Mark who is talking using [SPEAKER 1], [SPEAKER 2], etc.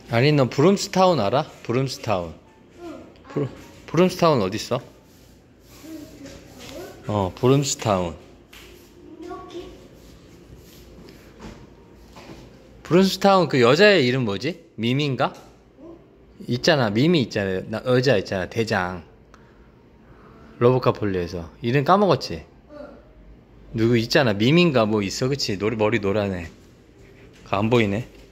[SPEAKER 1] 아니 너 브룸스타운 알아? 브룸스타운. 브룸스타운 어딨어? 브룸스타운.
[SPEAKER 2] 여기.
[SPEAKER 1] 브룸스타운 그 여자의 이름 뭐지? 미미인가? 있잖아, 미미 있잖아. 여자 있잖아, 대장. 러브카폴리에서 이름 까먹었지? 누구 있잖아, 미미인가 뭐 있어, 그치? 머리 노란애. 그거 안 보이네.